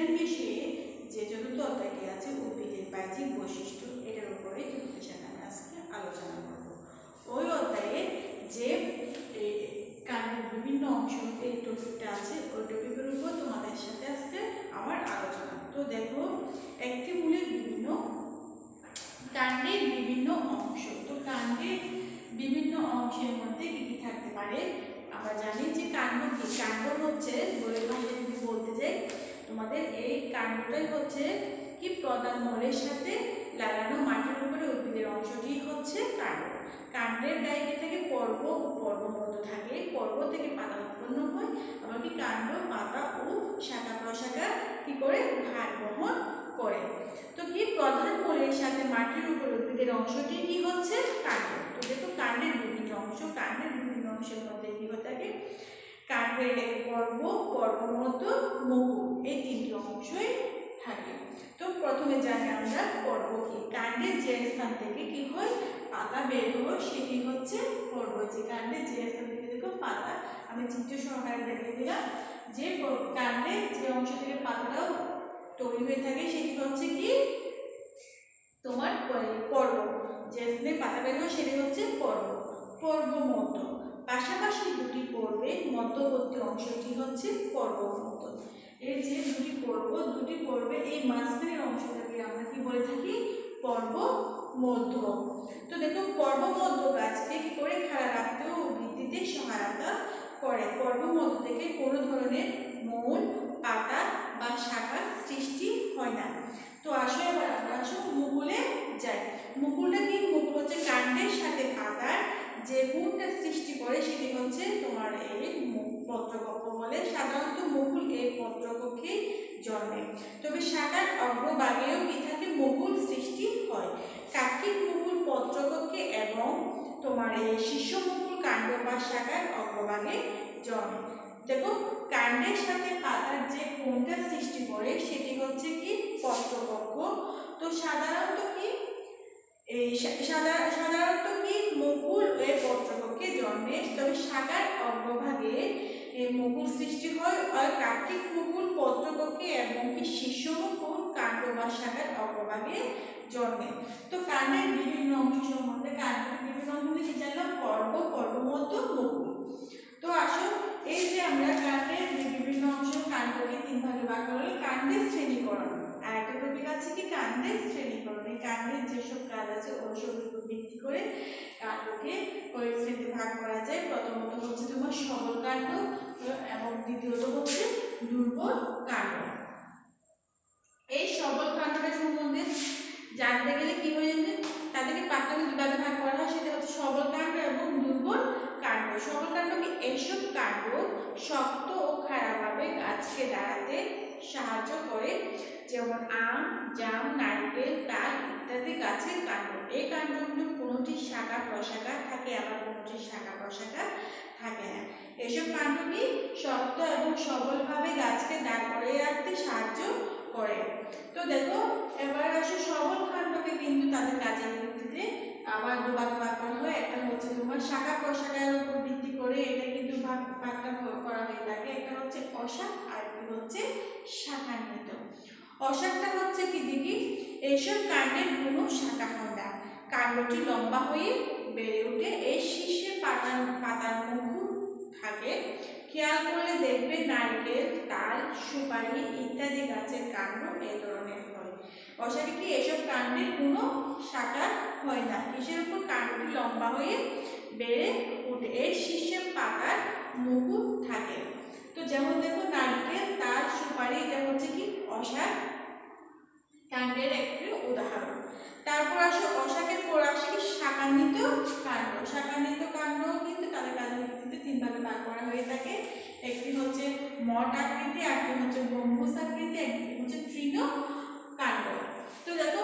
মিশিয়ে যে চতুর্থ অধ্যায়টি আছে উদ্ভিদের বাহ্যিক বৈশিষ্ট্য, এটার উপরে তোমাদের সাথে আমি আজকে আলোচনা করব। ওই অধ্যায়ে যে কাণ্ডের বিভিন্ন অংশ এই টপিকটা আছে, ওই টপিকের উপর তোমাদের সাথে আজকে আমার আলোচনা। তো দেখো, একটি মূলের বিভিন্ন কাণ্ডের বিভিন্ন অংশ। তো কাণ্ডের বিভিন্ন অংশের মধ্যে কি কি থাকতে পারে? আমরা জানি যে কাণ্ড কি, কাণ্ড হচ্ছে বইয়ের ভাষায় যদি বলতে যাই তোমাদের, এই কাণ্ডটাই হচ্ছে কি প্রধান মূলের সাথে লাগানো মাটির উপরে উদ্ভিদের অংশটি হচ্ছে কাণ্ড। কাণ্ডের গায়ে কি থাকে? পর্ব ও পর্বমধ্য থাকে। পর্ব থেকে পাতা উৎপন্ন হয়, আবার কি কাণ্ড, পাতা ও শাখা প্রশাখা কি করে ভার বহন করে। তো কি প্রধান মূলের সাথে মাটির উপর উদ্ভিদের অংশটি কি হচ্ছে কাণ্ড। তো দেখো, কাণ্ডের বিভিন্ন অংশ, কাণ্ডের বিভিন্ন অংশের মধ্যে কি হয়ে থাকে? কাণ্ডের পর্ব, পর্বমধ্য, মুকুল, এই তিনটি অংশই থাকে। তো প্রথমে জানি আমরা পর্ব কি। কাণ্ডের যে স্থান থেকে কি হয় পাতা বের হয় সেটি হচ্ছে পর্ব। যে কাণ্ডের যে স্থান থেকে দেখো পাতা, আমি চিত্র সহকারে দেখিয়ে দিলাম যে কাণ্ডের যে অংশ থেকে পাতাটাও তৈরি হয়ে থাকে সেটি হচ্ছে কি তোমার পর্ব। যে স্থানে পাতা বের হয় সেটি হচ্ছে পর্ব। পর্বমধ্য, পাশাপাশি দুটি পর্বের মধ্যবর্তী অংশটি হচ্ছে পর্বমধ্য। এর যে দুটি পর্বে এই মাঝখানের অংশটাকে আমরা কি বলে থাকি? পর্বমধ্য। তো দেখো, পর্বমধ্য গাছকে কি করে খাড়া রাখতে ও বৃদ্ধিতে সহায়তা করে। পর্বমধ্য থেকে কোনো ধরনের মূল, পাতা বা শাখার সৃষ্টি হয় না। তো আসো এবার আমরা মুকুলে যাই। মুকুলটা কি? মুকুল হচ্ছে কাণ্ডের সাথে পাতার যে গুণটা সৃষ্টি করে সেটি হচ্ছে তোমার এই পত্রকক্ষ বলে। সাধারণত মুকুল এই পত্রকক্ষে জন্মে, তবে শাখার অগ্রভাগেও কি থাকে? মুকুল সৃষ্টি হয়। কার্তিক মুকুল পত্রকক্ষে এবং তোমার এই শীর্ষ মুকুল কাণ্ড বা শাখার অগ্রভাগে জন্মে। দেখো, কাণ্ডের সাথে পাতার যে কোণটা সৃষ্টি করে সেটি হচ্ছে কি পত্রকক্ষ। তো সাধারণত কি মুকুল এই পত্রকক্ষে জন্মে, তবে শাখার অগ্রভাগে মুকুল সৃষ্টি হয় আর কার্তিক মুকুল পত্রকক্ষে এবং কি শীর্ষ মুকুল কাণ্ড বা শাখার অগ্রভাগে জন্মে। তো কাণ্ডের বিভিন্ন অংশ সম্বন্ধে, কাণ্ডের বিভিন্ন অংশ কি জানলাম? পর্ব, পর্বমধ্য, মুকুল। তো আসো, এই যে আমরা কাণ্ডের বিভিন্ন অংশ, কাণ্ডকে তিন ভাগে ভাগ করলে কাণ্ডের শ্রেণীকরণ। আর একটা টপিক আছে কি কাণ্ডের শ্রেণীকরণ। এই কাণ্ডের যেসব কাজ আছে ওইসব উপর ভিত্তি করে কাণ্ডকে ওই শ্রেণীতে ভাগ করা যায়। প্রথমত হচ্ছে তোমার সবল কাণ্ড এবং দ্বিতীয়ত হচ্ছে দুর্বল কাণ্ড। এই সবল কাণ্ডটা সম্বন্ধে জানতে গেলে কি হয়ে যাবে? তাদেরকে প্রাথমিক বিভাগে ভাগ করা হয়, সেটা হচ্ছে সবল কাণ্ড এবং দুর্বল কাণ্ড। সবল কাণ্ড কি? এইসব কাণ্ড শক্ত ও খাড়াভাবে গাছকে দাঁড়াতে সাহায্য করে, যেমন আম, জাম, নারকেল, তাল ইত্যাদি গাছের কাণ্ড। এই কাণ্ডগুলো কোনোটি শাখা প্রশাখা থাকে, আবার কোনোটি শাখা প্রশাখা থাকে না। এসব কাণ্ড কি শক্ত এবং সবলভাবে গাছকে দাঁড় করিয়ে রাখতে সাহায্য করে। তো দেখো, এবার আসে সবল কাণ্ডকে কিন্তু তাদের কাজের ভিত্তিতে আবার দুভাগে ভাগ করা হয়। একটা হচ্ছে তোমার শাখা প্রশাখার উপর ভিত্তি করে এটা কিন্তু ভাগটা করা হয়ে থাকে। একটা হচ্ছে অশাখ আর একটা হচ্ছে শাখান্বিত। অশাখটা হচ্ছে কি দেখি, এইসব কাণ্ডের কোনো শাখা হয় না, কাণ্ডটি লম্বা হয়ে বেড়ে ওঠে। এই শীর্ষে পাতার মুকুল থাকে। খেয়াল করলে দেখবে নারকেল, তাল, সুপারি ইত্যাদি গাছের কাণ্ড এই ধরনের হয়। অশাখে কি এসব কাণ্ডের কোনো শাখা হয় না, কিসের উপর? কাণ্ডটি লম্বা হয়ে বেড়ে ওঠে। এর শীর্ষে পাতার মুকুল থাকে। তো যেমন দেখো, নারকেল, তাল, সুপারি এটা হচ্ছে কি অশাখ কাণ্ডের একটি উদাহরণ। তারপর আসে অশাখের পর আসে কি শাখান্বিত কাণ্ড। শাখান্বিত কাণ্ড কিন্তু তাদের কাজের ভিত্তিতে তিন ভাগে ভাগ করা হয়ে থাকে। একটি হচ্ছে মঠ আকৃতি, আরেকটি হচ্ছে গম্বুজ আকৃতি, একটি হচ্ছে তৃণ কাণ্ড। তো দেখো,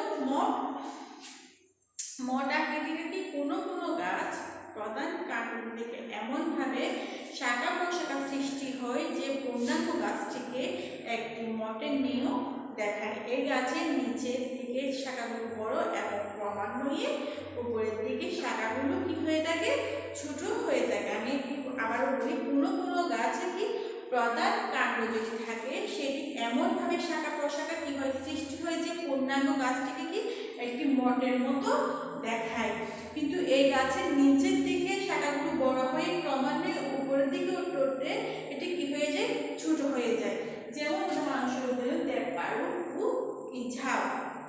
মঠ আকৃতিতে কি কোনো গাছ প্রধান কাণ্ড থেকে এমনভাবে শাখা প্রশাখা সৃষ্টি হয় যে পূর্ণাঙ্গ গাছটিকে একটি মঠের নিয়েও দেখায়। এই গাছের নিচের দিকে শাখাগুলো বড় এবং ক্রমান্বয়ে উপরের দিকে শাখাগুলো কি হয়ে থাকে? ছোট হয়ে থাকে। আমি আবারও বলি, কোনো গাছে কি প্রধান কাণ্ড যদি থাকে সেটি এমনভাবে শাখা প্রশাখা কি হয় সৃষ্টি হয় যে পূর্ণাঙ্গ গাছটিকে কি একটি মঠের মতো দেখায়। কিন্তু এই গাছের নিচের দিকে শাখাগুলো বড় হয়ে ক্রমান্বয়ে উপরের দিকে উঠতে এটি কি হয়ে যায় ছোট হয়ে যায়। যেমন উদাহরণস্বরূপ দেবদারু ও ঝাউ,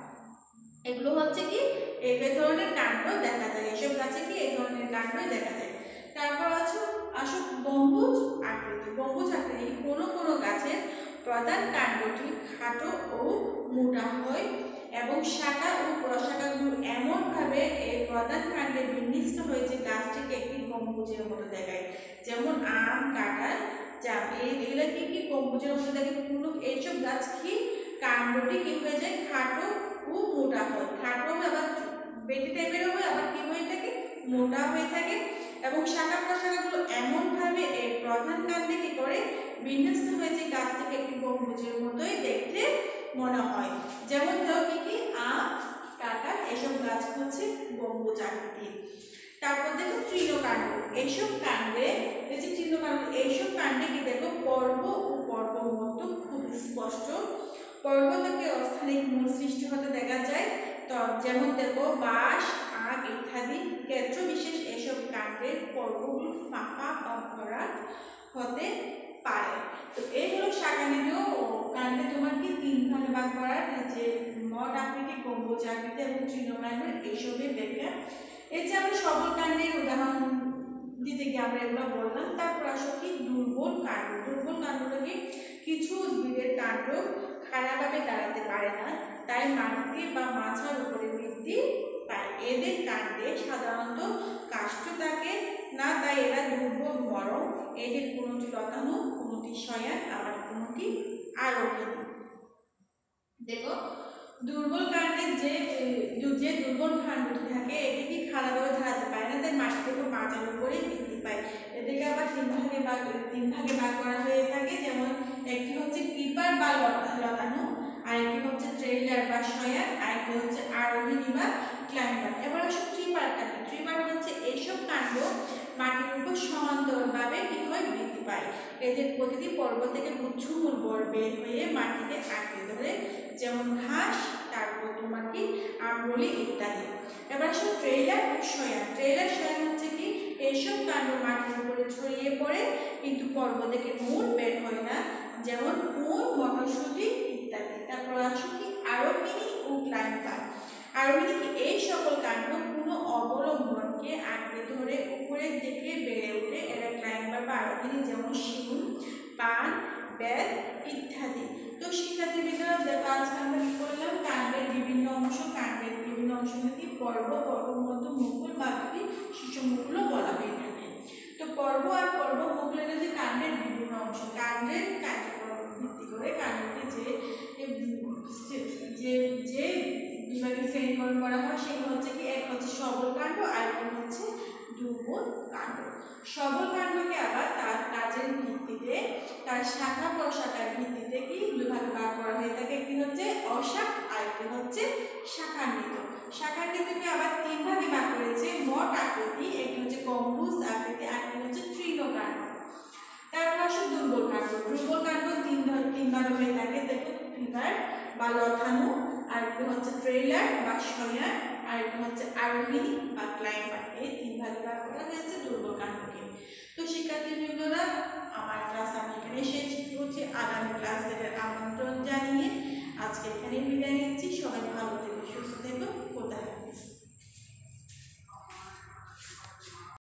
এগুলো হচ্ছে কি এই ধরনের কাণ্ড দেখা যায়, এসব গাছে কি এই ধরনের কাণ্ডই দেখা যায়। তারপর আসো গম্বুজ আকৃতি। গম্বুজ আকৃতি কোনো কোনো গাছের প্রধান কাণ্ডটি খাটো ও মোটা হয় এবং শাখা ও প্রশাখাগুলো এমনভাবে এই প্রধান কাণ্ডে বিন্যস্ত হয়েছে গাছটিকে একটি গম্বুজের মতো দেখায়। যেমন আম, কাঁঠাল, জাম, এগুলো কি গম্বুজের মতো দেখে। কোনো এইসব গাছ কি কাণ্ডটি কি হয়ে যায় খাটো ও মোটা হয়, খাটো আবার বেটি টাইপের হয়, আবার কি হয়ে থাকে মোটা হয়ে থাকে এবং শাখা প্রশাখাগুলো এমনভাবে এই প্রধান কাণ্ডে কি করে বিন্যস্ত হয়েছে গাছটিকে একটি গম্বুজের মতোই দেখতে মনে হয়। যেমন ধরো কি আম, কাঁঠাল এসব গাছ হচ্ছে গম্বুজ আকৃতি। তারপর দেখো তৃণকাণ্ড। এইসব কাণ্ডে এই যে তৃণকাণ্ড এইসব কাণ্ডে কি দেখো পর্ব ও পর্বর মতো খুব স্পষ্ট পর্ব থেকে অস্থানিক মূল সৃষ্টি হতে দেখা যায়। তো যেমন দেখো বাঁশ, আখ ইত্যাদি ক্ষেত্র বিশেষ এসব কাণ্ডের পর্বগুলো ফাঁপা বা ভরাট হতে পারে। তো এই হলো শাখানিতীয় কাণ্ডে তোমার কি তিন ভাগে ভাগ করার যে মঠ আকৃতি, গম্বুজ আকৃতি এবং তৃণকাণ্ড এইসবের ব্যাখ্যা। এই যে আমরা সবল কাণ্ডের উদাহরণ দিতে গিয়ে আমরা এগুলো বললাম। তারপর আসো কি দুর্বল কাণ্ড। দুর্বল কাণ্ডটা কি কিছু উদ্ভিদের কাণ্ড খাড়াভাবে দাঁড়াতে পারে না, তাই মাটিতে বা মাচার উপরে বৃদ্ধি পায়। এদের কাণ্ডে সাধারণত কাষ্ঠ থাকে না, তাই এরা দুর্বল নরম। এদের কোনোটি লতানো, কোনোটি সয়ান, আবার কোনোটি আরোহী। দেখো দুর্বল কাণ্ডে যে দুর্বল কাণ্ডটি থাকে এটি কি খাড়াভাবে দাঁড়াতে পারে না, তাই মাটি থেকে মাচার উপরে বৃদ্ধি পায়। এদেরকে আবার তিন ভাগে ভাগ করা হয়ে থাকে। যেমন একটি হচ্ছে ক্রিপার বা লতানো, আরেকটি হচ্ছে ট্রেইলার বা সয়ান, আরেকটি হচ্ছে আরোহী বা ক্লাইম্বার। এবার আসো ট্রিপার কাণ্ড। ট্রিপার হচ্ছে এইসব কাণ্ড মাটির উপর সমান্তরালভাবে কি হয় বৃদ্ধি পায়। এদের প্রতিটি পর্ব থেকে গুচ্ছমূল বর বের হয়ে মাটিতে আঁকড়ে ধরে, যেমন ঘাস, তারপর তোমার কি আমরলি ইত্যাদি। এবার আসো ট্রেইলার ও সয়ান। ট্রেইলার সয়ান হচ্ছে কি এইসব কাণ্ড মাটির উপরে ছড়িয়ে পড়ে কিন্তু পর্ব থেকে মূল বের হয় না, যেমন মূল, মটরশুঁটি ইত্যাদি। তারপর আসো কি আরোহিণী ও ক্লাইম্বার। আরোহিণী কি এই সকল কাণ্ড কোনো অবলম্বনকে আঁকড়ে ধরে উপরের দিকে বেড়ে ওঠে। এরা ক্লাইম্বার বা আরোহিণী, যেমন শিমুল, পান, বেল ইত্যাদি। তো শিক্ষার্থীবৃন্দরা দেখো আজকে আমরা কি করলাম কাণ্ডের বিভিন্ন অংশ, কাণ্ডের বিভিন্ন অংশ থেকে পর্ব, পর্বর মধ্যে মুকুল বা শীর্ষমুকুলও বলা হয়ে থাকে। তো পর্ব আর পর্বমুকুলের যে কাণ্ডের বিভিন্ন অংশ, কাণ্ডের কার্যক্রম ভিত্তি করে কাণ্ডকে যে বিভাগে শ্রেণীকরণ করা হয় সেগুলো হচ্ছে কি এক হচ্ছে সবল কাণ্ড, আর এক হচ্ছে দুর্বল কাণ্ড। সবল কাণ্ডকে আবার তার কাজের ভিত্তিতে, তার শাখা প্রশাখার ভিত্তিতে কি দুই ভাগে ভাগ করা হয়ে থাকে। একটি হচ্ছে অশাখ, আরেকটি হচ্ছে শাখান্বিত। শাখান্বিতকে আবার তিন ভাগে ভাগ করেছে মঠ আকৃতি, একটি হচ্ছে গম্বুজ আকৃতি, আরেকটি হচ্ছে তৃণকাণ্ড। তারপর আসো দুর্বল কাণ্ড। দুর্বল কাণ্ড তিন ভাগে হয়ে থাকে। দেখো ক্রিপার বা লতানো, আরেকটি হচ্ছে ট্রেইলার বা সয়ান, আরেকটি হচ্ছে আরোহিণী বা ক্লাইম্বার। এই তিন ভাগে ভাগ করা হয়েছে দুর্বল কাণ্ডকে। তো শিক্ষার্থীবৃন্দরা আমার ক্লাস আমি এখানে শেষ করছি। আগামী ক্লাসে